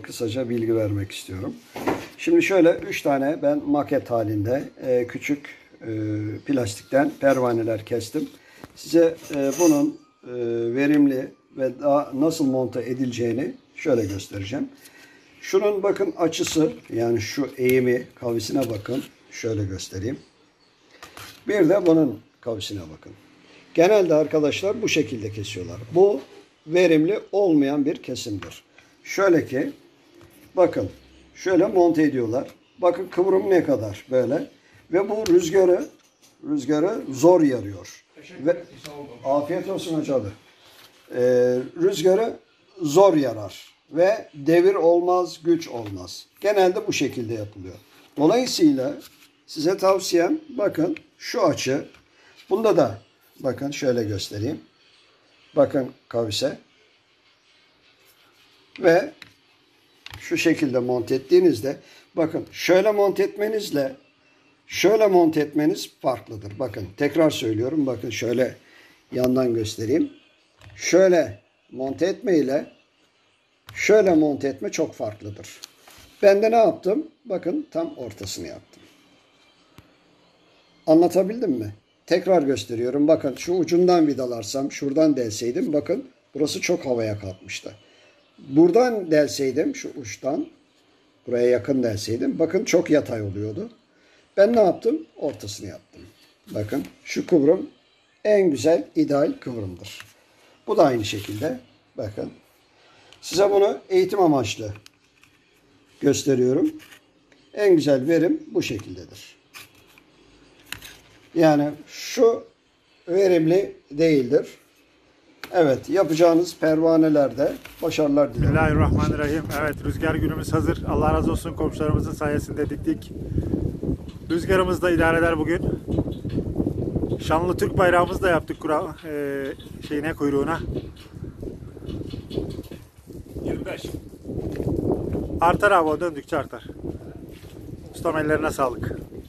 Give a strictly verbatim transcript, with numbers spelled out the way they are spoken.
kısaca bilgi vermek istiyorum. Şimdi şöyle üç tane ben maket halinde e, küçük e, plastikten pervaneler kestim. Size e, bunun e, verimli ve daha nasıl monte edileceğini şöyle göstereceğim. Şunun bakın açısı, yani şu eğimi, kavisine bakın. Şöyle göstereyim. Bir de bunun kavisine bakın. Genelde arkadaşlar bu şekilde kesiyorlar. Bu verimli olmayan bir kesimdir. Şöyle ki bakın şöyle monte ediyorlar. Bakın kıvrım ne kadar böyle. Ve bu rüzgarı rüzgarı zor yarıyor. Ve afiyet olsun hocam. Ee, rüzgarı zor yarar. Ve devir olmaz, güç olmaz. Genelde bu şekilde yapılıyor. Dolayısıyla size tavsiyem bakın şu açı. Bunda da bakın şöyle göstereyim. Bakın kavise. Ve şu şekilde monte ettiğinizde bakın şöyle monte etmenizle şöyle monte etmeniz farklıdır. Bakın tekrar söylüyorum. Bakın şöyle yandan göstereyim. Şöyle monte etme ile şöyle monte etme çok farklıdır. Ben de ne yaptım? Bakın tam ortasını yaptım. Anlatabildim mi? Tekrar gösteriyorum. Bakın şu ucundan vidalarsam, şuradan delseydim bakın burası çok havaya kalkmıştı. Buradan delseydim, şu uçtan buraya yakın delseydim bakın çok yatay oluyordu. Ben ne yaptım? Ortasını yaptım. Bakın şu kıvrım en güzel, ideal kıvrımdır. Bu da aynı şekilde. Bakın. Size bunu eğitim amaçlı gösteriyorum. En güzel verim bu şekildedir. Yani şu verimli değildir. Evet, yapacağınız pervanelerde başarılar dilerim. Bismillahirrahmanirrahim. Evet, rüzgar günümüz hazır. Allah razı olsun, komşularımızın sayesinde diktik. Rüzgarımız da idare eder bugün. Şanlı Türk bayrağımızı da yaptık kura, e, şeyine, kuyruğuna. yirmi beş. Artar abi, o döndükçe artar. Ustam ellerine sağlık.